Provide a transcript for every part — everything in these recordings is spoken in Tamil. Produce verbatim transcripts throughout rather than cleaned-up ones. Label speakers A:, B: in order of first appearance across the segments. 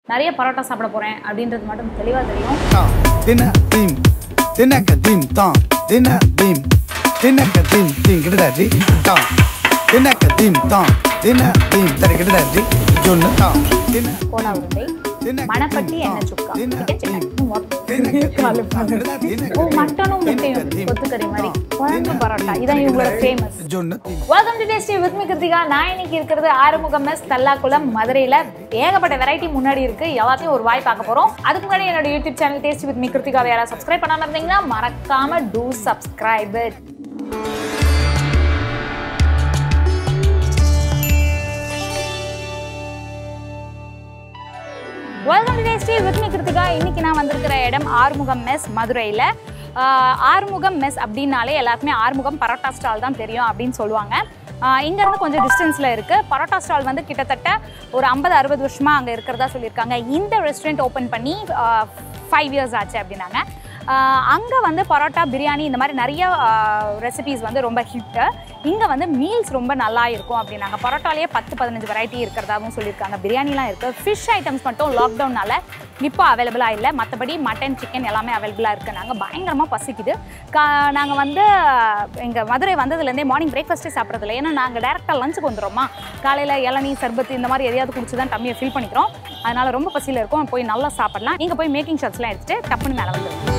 A: நிறைய பரோட்டா சாப்பிட போறேன் அப்படின்றது மட்டும் தெளிவா தெரியும்.
B: தின தீம் தினக்க தீம் தான் தின தீம் தினக்க தீம் தீம் கிடடாஜி தான் தினக்க தீம் தான் தின தீம் தர கிடடாஜி ஜொன்னு தான் தின
A: கோலா உருண்டை மணப்பட்டி எண்ணெய் சுக்கா ஓ மட்டனும் முட்டையும் கொத்துக்கறி மாதிரி குழம்பு பரோட்டா இதான் இவங்களோட famous. Welcome to tasty with me Krithika. நான் இன்னைக்கு இருக்கிறது ஆறுமுகம் மெஸ் தல்லாக்குளம் மதுரையில. ஏகப்பட்ட வெரைட்டி முன்னாடி இருக்கு, எல்லாத்தையும் ஒரு வாய் பார்க்க போறோம். அதுக்கு முன்னாடி என்னோட YouTube channel tasty with me கிருத்திகாவை யாராவது சப்ஸ்கிரைப் பண்ணாம இருந்தீங்கன்னா மறக்காம do subscribe it. Welcome to tasty with me Krithika. இன்னைக்கு நான் வந்திருக்கிற இடம் ஆறுமுகம் மெஸ் மதுரையில். ஆறுமுகம் மெஸ் அப்படின்னாலே எல்லாருக்குமே ஆறுமுகம் பரோட்டா ஸ்டால் தான் தெரியும் அப்படின்னு சொல்லுவாங்க. இங்கேருந்து கொஞ்சம் டிஸ்டன்ஸில் இருக்குது. பரோட்டா ஸ்டால் வந்து கிட்டத்தட்ட ஒரு ஐம்பது அறுபது வருஷமாக அங்கே இருக்கிறதா சொல்லியிருக்காங்க. இந்த ரெஸ்டாரண்ட் ஓப்பன் பண்ணி ஃபைவ் இயர்ஸ் ஆச்சு அப்படின்னாங்க. அங்கே வந்து பரோட்டா பிரியாணி இந்த மாதிரி நிறைய ரெசிபீஸ் வந்து ரொம்ப ஹிட்டு. இங்கே வந்து மீல்ஸ் ரொம்ப நல்லா இருக்கும் அப்படின்னாங்க. பரோட்டாலேயே பத்து பதினஞ்சு வெரைட்டி இருக்கிறதாகவும் சொல்லியிருக்காங்க. பிரியாணிலாம் இருக்குது. ஃபிஷ் ஐட்டம்ஸ் மட்டும் லாக்டவுனால் இப்போ அவைலபிளாக இல்லை, மற்றபடி மட்டன் சிக்கன் எல்லாமே அவைலபிளாக இருக்குது. நாங்கள் பயங்கரமாக பசிக்குது. கா நாங்கள் வந்து எங்கள் மதுரை வந்ததுலேருந்தே மார்னிங் பிரேக்ஃபாஸ்ட்டே சாப்பிட்றதில்ல. ஏன்னா நாங்கள் டேரெக்டாக லஞ்சுக்கு வந்துடுறோமா, காலையில் இளநீ சர்பத்து இந்த மாதிரி எதையாவது குடிச்சு தான் டம்மியை ஃபில் பண்ணிக்கிறோம். அதனால் ரொம்ப பசியில் இருக்கும். போய் நல்லா சாப்பிடலாம். நீங்கள் போய் மேக்கிங் ஷாட்ஸ்லாம் எடுத்துகிட்டு டப்புன்னு மேலே வந்துடும்.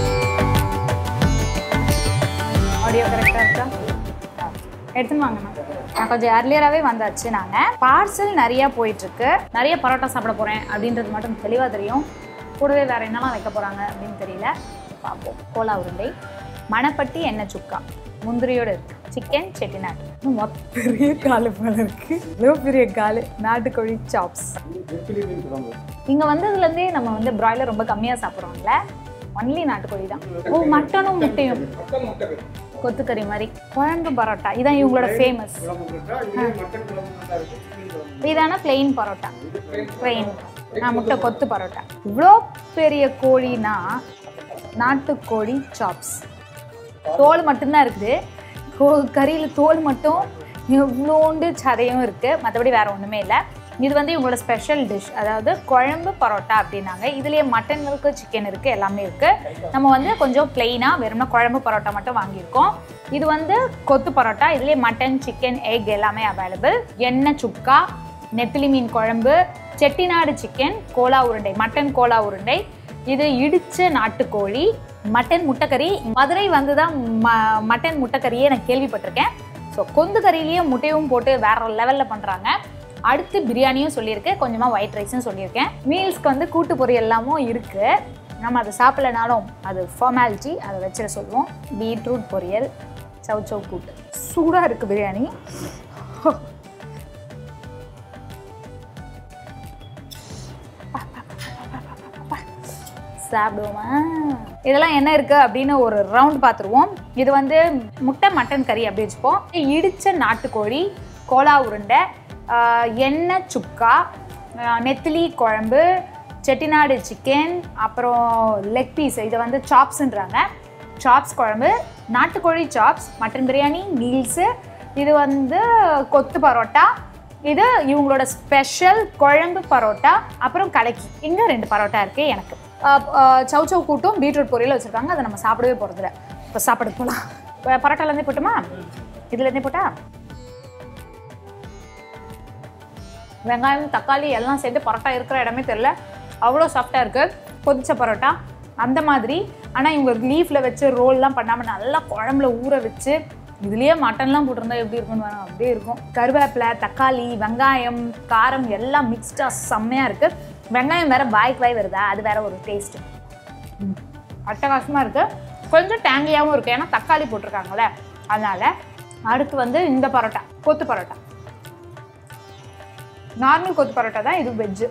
A: ஆடியோ கரெக்டாக இருக்கா? எடுத்துன்னு வாங்கண்ணா. நான் கொஞ்சம் ஏர்லியராகவே வந்தாச்சு. நாங்கள் பார்சல் நிறையா போயிட்டுருக்கு. நிறைய பரோட்டா சாப்பிட போகிறேன் அப்படின்றது மட்டும் தெளிவாக தெரியும். கூடவே வேறு என்னெல்லாம் வைக்க போகிறாங்க அப்படின்னு தெரியல. பார்ப்போம். கோலா உருண்டை மணப்பட்டி எண்ணெய் சுக்கா முந்திரியோடு இருக்குது. சிக்கன் செட்டிநாடு மொத்த பெரிய காலு போல இருக்குது. இவ்வளோ பெரிய காலு. நாட்டுக்கோழி சாப்ஸ். இங்கே வந்ததுலேருந்தே நம்ம வந்து பிராய்லர் ரொம்ப கம்மியாக சாப்பிட்றோம்ல. ஒன்லி நாட்டுக்கோழி தான். ஓ மட்டனும் முட்டையும் கொத்துக்கறி மாதிரி குழம்பு பரோட்டா இதான் இவங்களோட ஃபேமஸ். இதான பிளெயின் பரோட்டா. பிளெயின் முட்டை கொத்து பரோட்டா. இவ்வளோ பெரிய கோழினா நாட்டுக்கோழி சாப்ஸ். தோல் மட்டும்தான் இருக்குது. கோ கறியில் தோல் மட்டும் எவ்வளோண்டு சதையும் இருக்குது. மற்றபடி வேறு ஒன்றுமே இல்லை. இது வந்து இவங்களோட ஸ்பெஷல் டிஷ், அதாவது குழம்பு பரோட்டா அப்படின்னாங்க. இதுலேயே மட்டன் இருக்குது, சிக்கன் இருக்குது, எல்லாமே இருக்குது. நம்ம வந்து கொஞ்சம் பிளெயினாக வெறும்னா குழம்பு பரோட்டா மட்டும் வாங்கியிருக்கோம். இது வந்து கொத்து பரோட்டா. இதுலேயே மட்டன், சிக்கன், எக் எல்லாமே அவைலபிள். எண்ணெய் சுக்கா, நெத்திலி மீன் குழம்பு, செட்டிநாடு சிக்கன், கோலா உருண்டை, மட்டன் கோலா உருண்டை. இது இடித்த நாட்டுக்கோழி, மட்டன் முட்டைக்கறி. மதுரை வந்து தான் ம மட்டன் முட்டைக்கறியே நான் கேள்விப்பட்டிருக்கேன். ஸோ கொந்து கறியிலேயே முட்டையும் போட்டு வேறு லெவலில் பண்ணுறாங்க. அடுத்து பிரியாணியும் சொல்லியிருக்கேன், கொஞ்சமாக ஒயிட் ரைஸும் சொல்லியிருக்கேன். மீல்ஸ்க்கு வந்து கூட்டு பொரியல் எல்லாமும் இருக்குது. நம்ம அதை சாப்பிடலனாலும் அது ஃபார்மாலிட்டி, அதை வச்சுட சொல்லுவோம். பீட்ரூட் பொரியல், சவ் சவ் கூட்டு. சூடாக இருக்குது பிரியாணி. சாப்பிடுவோமா? இதெல்லாம் என்ன இருக்குது அப்படின்னு ஒரு ரவுண்ட் பார்த்துருவோம். இது வந்து முட்டை மட்டன் கறி அப்படி வச்சுப்போம். இடித்த நாட்டுக்கோழி, கோலா உருண்டை, எண்ணெய் சுக்கா, நெத்திலி குழம்பு, செட்டிநாடு சிக்கன், அப்புறம் லெக் பீஸ். இதை வந்து சாப்ஸுன்றாங்க. சாப்ஸ் குழம்பு, நாட்டுக்கோழி சாப்ஸ், மட்டன் பிரியாணி, மீல்ஸு. இது வந்து கொத்து பரோட்டா. இது இவங்களோட ஸ்பெஷல் குழம்பு பரோட்டா. அப்புறம் கலக்கி. இங்கே ரெண்டு பரோட்டா இருக்குது. எனக்கு சவ் சவ் கூட்டும் பீட்ரூட் பொரியல் வச்சுருக்காங்க. அதை நம்ம சாப்பிடவே போகிறதில்ல. இப்போ சாப்பிட போகலாம். பரோட்டாலேருந்தே போட்டுமா? இதுலேருந்தே போட்டா? வெங்காயம் தக்காளி எல்லாம் சேர்த்து பரோட்டா இருக்கிற இடமே தெரியல. அவ்வளோ சாஃப்டாக இருக்குது. கொதிச்ச பரோட்டா அந்த மாதிரி. ஆனால் இவங்க லீஃபில் வச்சு ரோல்லாம் பண்ணாமல் நல்லா குழம்புல ஊற வச்சு இதுலேயே மட்டன்லாம் போட்டிருந்தா எப்படி இருக்குன்னு வேணும், அப்படியே இருக்கும். கருவேப்பிலை, தக்காளி, வெங்காயம், காரம் எல்லாம் மிக்ஸ்டாக செம்மையாக இருக்குது. வெங்காயம் வேறு வாய்க்கு வாய் வருதா, அது வேறு ஒரு டேஸ்ட்டு. அட்டகாசமாக இருக்குது. கொஞ்சம் டேங்கியாகவும் இருக்குது, ஏன்னா தக்காளி போட்டிருக்காங்களே அதனால். அடுத்து வந்து இந்த பரோட்டா, கொத்து பரோட்டா. நார்மல் கொத்து பரோட்டா தான், இது வெஜ்ஜு.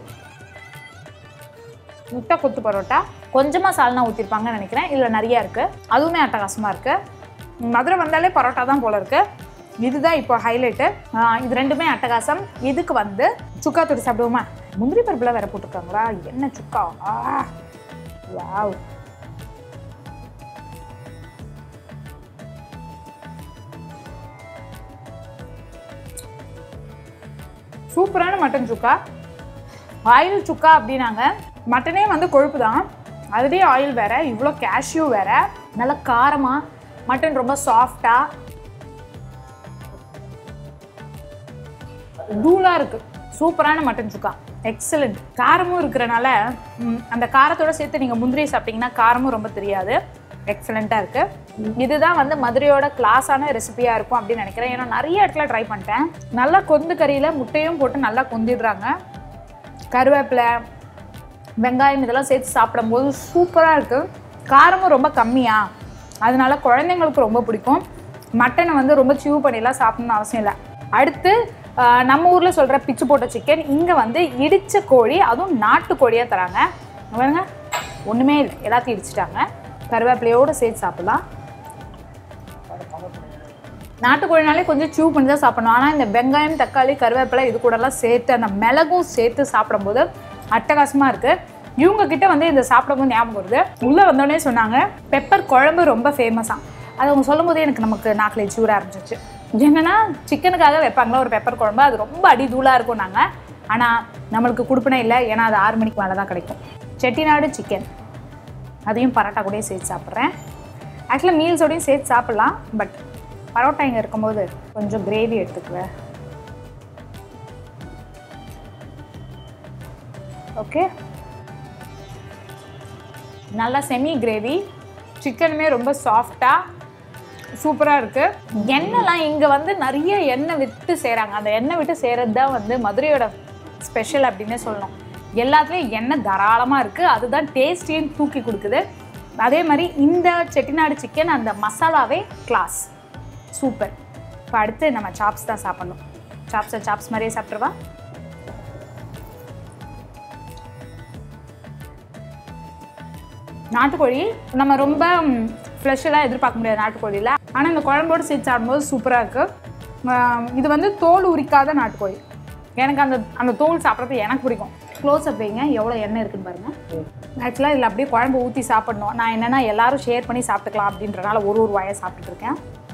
A: முட்டை கொத்து பரோட்டா. கொஞ்சமாக சால்னா ஊற்றிருப்பாங்கன்னு நினைக்கிறேன். இதில் நிறையா இருக்குது. அதுவுமே அட்டகாசமாக இருக்குது. மதுரை வந்தாலே பரோட்டா தான் போல இருக்குது. இதுதான் இப்போ ஹைலைட்டு. இது ரெண்டுமே அட்டகாசம். இதுக்கு வந்து சுக்கா தொட்டு சாப்பிடுவோமா? முந்திரி பருப்புலாம் வேறு போட்டிருக்காங்களா? என்ன சுக்கா! வாவ். சூப்பரான மட்டன் சுக்கா. ஆயில் சுக்கா அப்படின்னாங்க. மட்டனே வந்து கொழுப்பு தான், அதுலேயே ஆயில் வேறு, இவ்வளோ கேஷ்யூ வேறு, நல்லா காரமாக, மட்டன் ரொம்ப சாஃப்டாக தூளாக இருக்குது. சூப்பரான மட்டன் சுக்கா, எக்ஸலண்ட். காரமும் இருக்கிறனால அந்த காரத்தோடு சேர்த்து நீங்கள் முந்திரி சாப்பிட்டிங்கன்னா காரமும் ரொம்ப தெரியாது. எக்ஸலண்ட்டாக இருக்குது. இதுதான் வந்து மதுரையோட கிளாஸான ரெசிபியாக இருக்கும் அப்படின்னு நினைக்கிறேன். ஏன்னா நிறைய இடத்துல ட்ரை பண்ணிட்டேன். நல்லா கொந்து கறியில் முட்டையும் போட்டு நல்லா கொந்திடுறாங்க. கருவேப்பிலை, வெங்காயம் இதெல்லாம் சேர்த்து சாப்பிடும்போது சூப்பராக இருக்குது. காரமும் ரொம்ப கம்மியாக, அதனால குழந்தைங்களுக்கு ரொம்ப பிடிக்கும். மட்டனை வந்து ரொம்ப சியூ பண்ணிலாம் சாப்பிடணும்னு அவசியம் இல்லை. அடுத்து நம்ம ஊரில் சொல்கிற பிச்சு போட்ட சிக்கன், இங்கே வந்து இடித்த கோழி, அதுவும் நாட்டு கோழியாக தராங்க. பாருங்க, ஒன்றுமே இல்லை, எல்லாத்தையும் இடிச்சிட்டாங்க. கருவேப்பிலையோடு சேர்த்து சாப்பிடலாம். நாட்டுக்கோழினாலே கொஞ்சம் சியூ பண்ணி தான் சாப்பிடணும். ஆனால் இந்த வெங்காயம், தக்காளி, கருவேப்பிலை இது கூடலாம் சேர்த்து அந்த மிளகும் சேர்த்து சாப்பிடும்போது அட்டகாசமாக இருக்குது. இவங்கக்கிட்ட வந்து இந்த சாப்பிடும்போது ஞாபகம் வருது, உள்ளே வந்தோடனே சொன்னாங்க பெப்பர் குழம்பு ரொம்ப ஃபேமஸாக. அது அவங்க சொல்லும் போதே எனக்கு நமக்கு நாக்கில் சூற ஆரம்பிச்சிச்சு. என்னென்னா சிக்கனுக்காக வைப்பாங்களா ஒரு பெப்பர் குழம்பு, அது ரொம்ப அடிதூளாக இருக்கும் நாங்கள். ஆனால் நம்மளுக்கு கொடுப்பினே இல்லை, ஏன்னா அது ஆறு மணிக்கு மேலே தான் கிடைக்கும். செட்டிநாடு சிக்கன், அதையும் பரோட்டா கூடயே சேர்த்து சாப்பிட்றேன். ஆக்சுவலாக மீல்ஸோடையும் சேர்த்து சாப்பிட்லாம், பட் பரோட்டா இங்கே இருக்கும்போது கொஞ்சம் கிரேவி எடுத்துக்குவேன். ஓகே, நல்லா செமி கிரேவி, சிக்கனுமே ரொம்ப சாஃப்டாக சூப்பராக இருக்குது. எண்ணெய்லாம் இங்கே வந்து நிறைய எண்ணெய் விட்டு செய்கிறாங்க. அந்த எண்ணெய் விட்டு செய்கிறது தான் வந்து மதுரையோட ஸ்பெஷல் அப்படின்னே சொல்லணும். எல்லாத்துலேயும் எண்ணெய் தாராளமாக இருக்குது, அதுதான் டேஸ்டியும் தூக்கி கொடுக்குது. அதே மாதிரி இந்த செட்டிநாடு சிக்கன் அந்த மசாலாவே கிளாஸ், சூப்பர். இப்போ அடுத்து நம்ம சாப்ஸ் தான் சாப்பிட்ணும். சாப்ஸை சாப்ஸ் மாதிரியே சாப்பிட்ருவா. நாட்டுக்கோழி நம்ம ரொம்ப ஃப்ரெஷ்ஷெல்லாம் எதிர்பார்க்க முடியாது நாட்டுக்கோழியில், ஆனால் இந்த குழம்போடு சேர்த்து சாப்பிடும்போது சூப்பராக இருக்குது. இது வந்து தோல் உரிக்காத நாட்டுக்கோழி. எனக்கு அந்த அந்த தோல் சாப்பிட்றது எனக்கு பிடிக்கும். க்ளோஸ் அப் வைங்க, எவ்வளோ எண்ணெய் இருக்குன்னு பாருங்கள். ஆக்சுவலாக இதில் அப்படியே குழம்பு ஊற்றி சாப்பிடணும். நான் என்னென்னா எல்லோரும் ஷேர் பண்ணி சாப்பிட்டுக்கலாம் அப்படின்றனால ஒரு ஒரு வாயை சாப்பிட்டுருக்கேன்.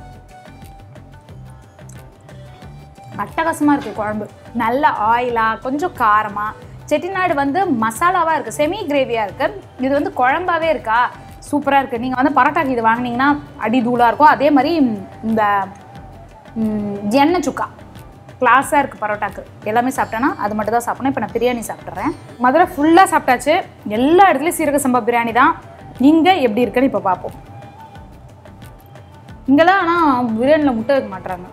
A: அட்டகாசமாக இருக்குது குழம்பு, நல்ல ஆயிலாக, கொஞ்சம் காரமாக. செட்டிநாடு வந்து மசாலாவாக இருக்குது, செமி கிரேவியாக இருக்குது. இது வந்து குழம்பாவே இருக்கா, சூப்பராக இருக்குது. நீங்கள் வந்து பரோட்டாக்கு இது வாங்கினீங்கன்னா அடி தூளாக இருக்கும். அதே மாதிரி இந்த எண்ணெய் சுக்கா கிளாஸாக இருக்குது பரோட்டாக்கு. எல்லாமே சாப்பிட்டேன்னா அது மட்டும் தான் சாப்பிடணும். இப்போ நான் பிரியாணி சாப்பிட்றேன். மதுரை ஃபுல்லாக சாப்பிட்டாச்சு, எல்லா இடத்துலையும் சீரக சம்பா பிரியாணி தான். இங்கே எப்படி இருக்குன்னு இப்போ பார்ப்போம். இங்கெல்லாம் ஆனால் பிரியாணியில் முட்டை வைக்க மாட்டுறாங்க.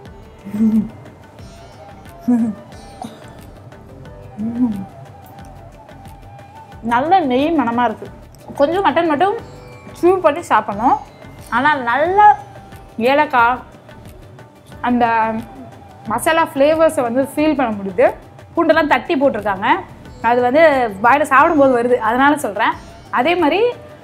A: நல்ல நெய் மணமாக இருக்குது. கொஞ்சம் மட்டன் மட்டும் சூ பண்ணி சாப்பிடணும். ஆனால் நல்ல ஏலக்காய் அந்த மசாலா ஃப்ளேவர்ஸை வந்து ஃபீல் பண்ண முடியுது. பூண்டெல்லாம் தட்டி போட்டிருக்காங்க, அது வந்து வாயில் சாப்பிடும்போது வருது, அதனால் சொல்கிறேன். அதே மாதிரி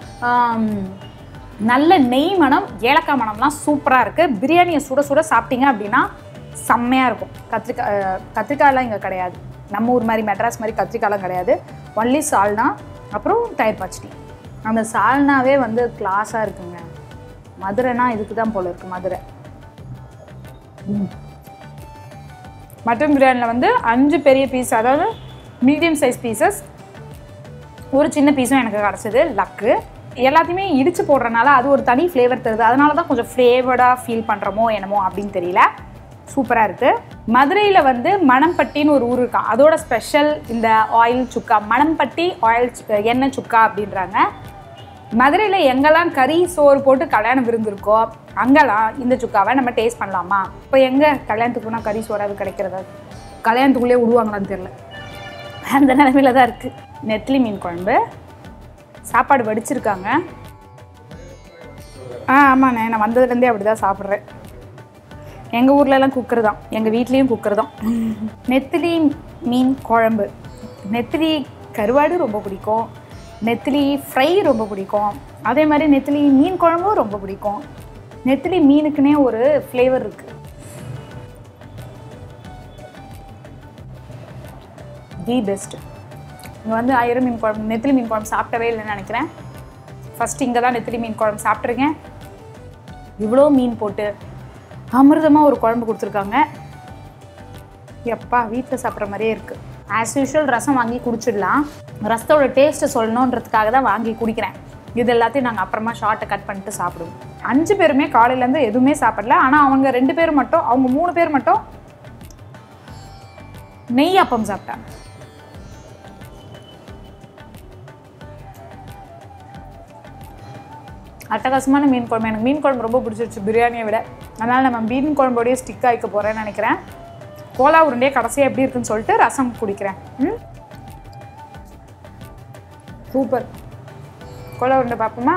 A: நல்ல நெய் மனம், ஏலக்காய் மனம்லாம் சூப்பராக இருக்குது. பிரியாணியை சுட சுட சாப்பிட்டீங்க அப்படின்னா செம்மையாக இருக்கும். கத்திரிக்காய் கத்திரிக்காயெலாம் இங்கே கிடையாது, நம்ம ஊர் மாதிரி மெட்ராஸ் மாதிரி கத்திரிக்காயெலாம் கிடையாது. ஒன்லி சால்னா, அப்புறம் தயிர் பச்சடி. அந்த சால்னாவே வந்து கிளாஸாக இருக்குங்க. மதுரைனா இதுக்கு தான் போல் இருக்குது மதுரை. மட்டன் பிரியாணியில் வந்து அஞ்சு பெரிய பீஸ், அதாவது மீடியம் சைஸ் பீசஸ், ஒரு சின்ன பீஸும் எனக்கு கிடச்சிது. லக்கு எல்லாத்தையுமே இடித்து போடுறதுனால அது ஒரு தனி ஃப்ளேவர் தருது. அதனால தான் கொஞ்சம் ஃப்ளேவர்டாக ஃபீல் பண்ணுறோமோ என்னமோ அப்படின்னு தெரியல. சூப்பராக இருக்குது. மதுரையில் வந்து மணம்பட்டின்னு ஒரு ஊர் இருக்கான், அதோட ஸ்பெஷல் இந்த ஆயில் சுக்கா, மணம்பட்டி ஆயில் எண்ணெய் சுக்கா அப்படின்றாங்க. மதுரையில் எங்கெல்லாம் கறி சோறு போட்டு கல்யாணம் விருந்திருக்கோ அங்கெல்லாம் இந்த சுக்காவை நம்ம டேஸ்ட் பண்ணலாமா? இப்போ எங்கே கல்யாணத்துக்கு போனால் கறி சோறாவது கிடைக்கிறதா? கல்யாணத்துக்குள்ளேயே விடுவாங்களான்னு தெரியல, அந்த நிலைமையில தான் இருக்குது. நெத்திலி மீன் குழம்பு, சாப்பாடு வடிச்சிருக்காங்க. ஆ ஆமாண்ணே, நான் வந்ததுலேருந்தே அப்படி தான் சாப்பிட்றேன். எங்கள் ஊர்லலாம் குக்கர் தான், எங்கள் வீட்லேயும் குக்கர் தான். நெத்திலி மீன் குழம்பு, நெத்திலி கருவாடு ரொம்ப பிடிக்கும், நெத்திலி ஃப்ரை ரொம்ப பிடிக்கும், அதே மாதிரி நெத்திலி மீன் குழம்பும் ரொம்ப பிடிக்கும். நெத்திலி மீனுக்குன்னே ஒரு ஃப்ளேவர் இருக்குது. The best. இங்கே வந்து ஆயிரம் மீன் குழம்பு, நெத்திலி மீன் குழம்பு சாப்பிட்டவே இல்லைன்னு நினைக்கிறேன். ஃபஸ்ட்டு இங்கே தான் நெத்திலி மீன் குழம்பு சாப்பிட்ருக்கேன். இவ்வளோ மீன் போட்டு அமிர்தமாக ஒரு குழம்பு கொடுத்துருக்காங்க. எப்பா வீட்டில் சாப்பிட்ற மாதிரியே இருக்குது. ஆஸ் யூஷுவல் ரசம் வாங்கி குடிச்சிடலாம். ரசத்தோட டேஸ்ட்டை சொல்லணுன்றதுக்காக தான் வாங்கி குடிக்கிறேன். இது எல்லாத்தையும் நாங்கள் அப்புறமா ஷார்ட்டை கட் பண்ணிட்டு சாப்பிடுவோம். அஞ்சு பேருமே காலையிலேருந்து எதுவுமே சாப்பிடல. ஆனால் அவங்க ரெண்டு பேர் மட்டும் அவங்க மூணு பேர் மட்டும் நெய் அப்பம் சாப்பிட்டாங்க. அட்டகாசமான மீன் குழம்பு. எனக்கு மீன் குழம்பு ரொம்ப பிடிச்சிருச்சு பிரியாணியை விட. அதனால் நம்ம மீன் குழம்போடையே ஸ்டிக் ஆகிக்க போகிறேன்னு நினைக்கிறேன். கோலா உருண்டையே கடைசியாக எப்படி இருக்குன்னு சொல்லிட்டு ரசம் குடிக்கிறேன். ம் சூப்பர். கோலா உருண்டை பார்ப்போமா?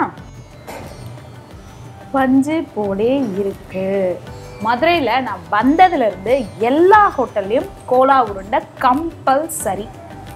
A: பஞ்சு போலே இருக்கு. மதுரையில் நான் வந்ததுலேருந்து எல்லா ஹோட்டல்லையும் கோலா உருண்டை கம்பல்சரி.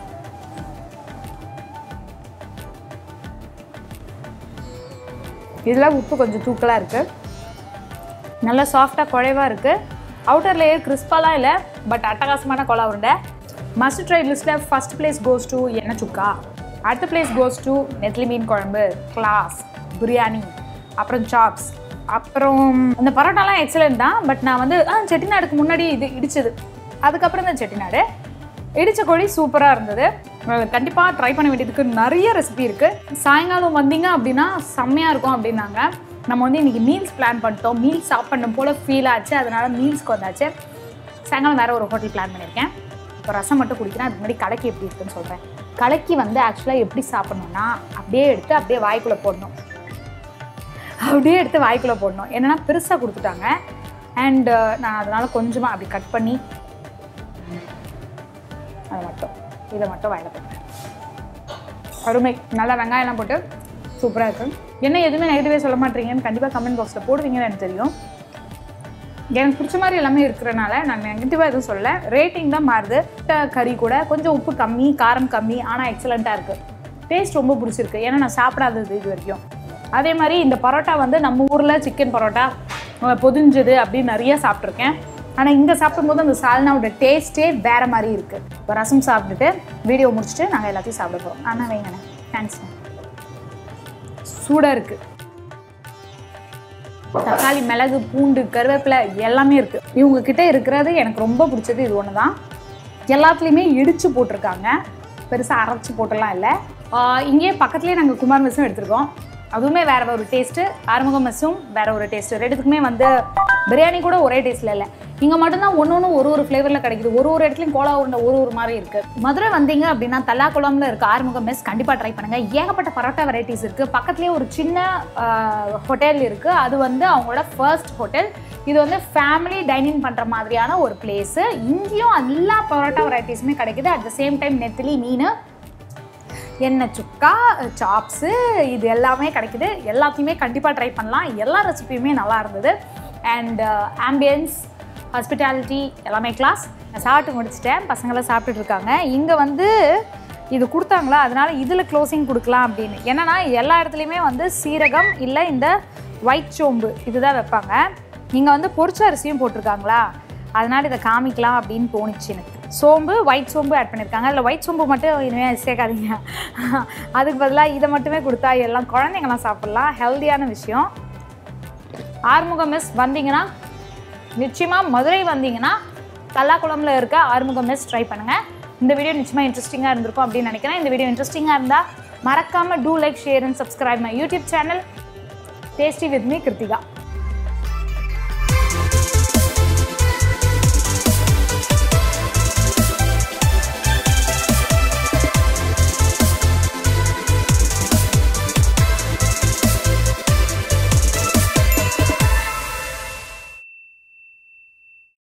A: இதில் உப்பு கொஞ்சம் தூக்கலாக இருக்குது. நல்லா சாஃப்டாக குழைவாக இருக்குது. அவுட்டர் லேயர் கிறிஸ்பாலாம் இல்லை, பட் அட்டகாசமான கோலா உருண்டை. மஸ்ட் ட்ரை லிஸ்ட்டில் ஃபஸ்ட் பிளேஸ் கோஸ் டு எண்ணெய் சுக்கா, அடுத்த பிளேஸ் கோஸ் டு நெத்திலி மீன் குழம்பு, கிளாஸ், பிரியாணி, அப்புறம் சாப்ஸ், அப்புறம் அந்த பரோட்டாலாம் எக்ஸலண்ட் தான். பட் நான் வந்து ஆ செட்டிநாடுக்கு முன்னாடி இது இடிச்சது, அதுக்கப்புறம் தான் செட்டிநாடு. இடித்த கோழி சூப்பராக இருந்தது. கண்டிப்பாக ட்ரை பண்ண வேண்டியதுக்கு நிறைய ரெசிபி இருக்குது. சாயங்காலம் வந்தீங்க அப்படின்னா செம்மையாக இருக்கும் அப்படின்னாங்க. நம்ம வந்து இன்றைக்கி மீல்ஸ் பிளான் பண்ணிட்டோம். மீல்ஸ் சாப்பிடணும் போல் ஃபீல் ஆச்சு, அதனால் மீல்ஸ்க்கு வந்தாச்சு. சாயங்காலம் வேறு ஒரு ஹோட்டல் பிளான் பண்ணியிருக்கேன். இப்போ ரசம் மட்டும் குடிக்கிறேன். அதுக்கு முன்னாடி கலக்கி எப்படி இருக்குன்னு சொல்கிறேன். கலக்கி வந்து ஆக்சுவலாக எப்படி சாப்பிட்ணுன்னா அப்படியே எடுத்து அப்படியே வாய்க்குள்ளே போடணும். அப்படியே எடுத்து வாய்க்குள்ளே போடணும். என்னென்னா பெருசாக கொடுத்துட்டாங்க. அண்டு நான் அதனால் கொஞ்சமாக அப்படி கட் பண்ணி அதை மட்டும் இதை மட்டும் வாயில் போட்டேன். அருமை. நல்லா வெங்காயம்லாம் போட்டு சூப்பராக இருக்கும். என்ன எதுவுமே நெகட்டிவே சொல்ல மாட்டீங்கன்னு கண்டிப்பாக கமெண்ட் பாக்ஸில் போடுவீங்கன்னு எனக்கு தெரியும். எனக்கு பிடிச்ச மாதிரி எல்லாமே இருக்கிறனால நான் நெகட்டிவாக எதுவும் சொல்ல. ரேட்டிங் தான் மாறுது. கறி கூட கொஞ்சம் உப்பு கம்மி, காரம் கம்மி, ஆனால் எக்ஸலண்ட்டாக இருக்குது. டேஸ்ட் ரொம்ப பிடிச்சிருக்கு. ஏன்னா நான் சாப்பிடாதது இது வரைக்கும். அதே மாதிரி இந்த பரோட்டா வந்து நம்ம ஊரில் சிக்கன் பரோட்டா பொதிஞ்சது அப்படின்னு நிறைய சாப்பிட்ருக்கேன். ஆனால் இங்கே சாப்பிடும்போது அந்த சால்னாவோட டேஸ்ட்டே வேறு மாதிரி இருக்குது. இப்போ ரசம் சாப்பிட்டுட்டு வீடியோ முடிச்சுட்டு நாங்கள் எல்லாத்தையும் சாப்பிட போகிறோம். ஆனால் வைங்கண்ணே, தேங்க்ஸ்ண்ணே. சூடாக இருக்குது. தக்காளி, மிளகு, பூண்டு, கருவேப்பிலை எல்லாமே இருக்குது. இவங்கக்கிட்ட இருக்கிறது எனக்கு ரொம்ப பிடிச்சது இது ஒன்று தான். எல்லாத்துலேயுமே இடித்து போட்டிருக்காங்க. பெருசாக அரைச்சி போட்டெல்லாம் இல்லை. இங்கேயே பக்கத்துலேயே நாங்கள் குமார் மெஸ்ஸும் எடுத்துருக்கோம். அதுவுமே வேறு ஒரு டேஸ்ட்டு. ஆறுமுகம் மெஸ்ஸும் வேறு ஒரு டேஸ்ட்டு. ரெண்டுத்துக்குமே வந்து பிரியாணி கூட ஒரே டேஸ்ட்டில் இல்லை. இங்கே மட்டும்தான் ஒன்று ஒன்று ஒரு ஒரு ஃப்ளேவரில் கிடைக்குது. ஒரு ஒரு இடத்துலையும் கோலா உருண்டை ஒரு ஒரு மாதிரி இருக்குது. மதுரை வந்தீங்க அப்படின்னா தல்லாக்குளம்ல இருக்க ஆறுமுகம் மெஸ் கண்டிப்பாக ட்ரை பண்ணுங்கள். ஏகப்பட்ட பரோட்டா வெரைட்டிஸ் இருக்குது. பக்கத்துலேயே ஒரு சின்ன ஹோட்டல் இருக்குது. அது வந்து அவங்களோட ஃபர்ஸ்ட் ஹோட்டல். இது வந்து ஃபேமிலி டைனிங் பண்ணுற மாதிரியான ஒரு பிளேஸு. இங்கேயும் எல்லா பரோட்டா வெரைட்டிஸுமே கிடைக்குது. அட் த சேம் டைம் நெத்திலி மீன், எண்ணெய் சுக்கா, சாப்ஸு, இது எல்லாமே கிடைக்குது. எல்லாத்தையுமே கண்டிப்பாக ட்ரை பண்ணலாம். எல்லா ரெசிபியுமே நல்லா இருந்தது. அண்ட் ஆம்பியன்ஸ், ஹாஸ்பிட்டாலிட்டி எல்லாமே கிளாஸ். நான் சாப்பிட்டு முடிச்சிட்டேன். பசங்களாம் சாப்பிட்டுட்டு இருக்காங்க. இங்கே வந்து இது கொடுத்தாங்களா, அதனால் இதில் க்ளோசிங் கொடுக்கலாம் அப்படின்னு. என்னென்னா எல்லா இடத்துலையுமே வந்து சீரகம் இல்லை இந்த ஒயிட் சோம்பு இதுதான் வைப்பாங்க. இங்கே வந்து பொரிச்ச அரிசியும் போட்டிருக்காங்களா, அதனால் இதை காமிக்கலாம் அப்படின்னு தோணுச்சு எனக்கு. சோம்பு, ஒயிட் சோம்பு ஆட் பண்ணியிருக்காங்க. அதில் ஒயிட் சோம்பு மட்டும் இனிமேல் சேர்க்காதீங்க. அதுக்கு பதிலாக இதை மட்டுமே கொடுத்தா எல்லாம் குழந்தைங்களாம் சாப்பிட்லாம். ஹெல்த்தியான விஷயம். ஆறுமுகம் மெஸ் வந்தீங்கன்னா நிச்சயமாக மதுரை வந்தீங்கன்னா தல்லாக்குளம்ல இருக்க ஆறுமுகம் மெஸ் ட்ரை பண்ணுங்கள். இந்த வீடியோ நிச்சயமாக இன்ட்ரெஸ்டிங்காக இருந்திருக்கும் அப்படின்னு நினைக்கிறேன். இந்த வீடியோ இன்ட்ரெஸ்டிங்காக இருந்தால் மறக்காமல் do like, share and subscribe my YouTube channel tasty with me Kiruthika.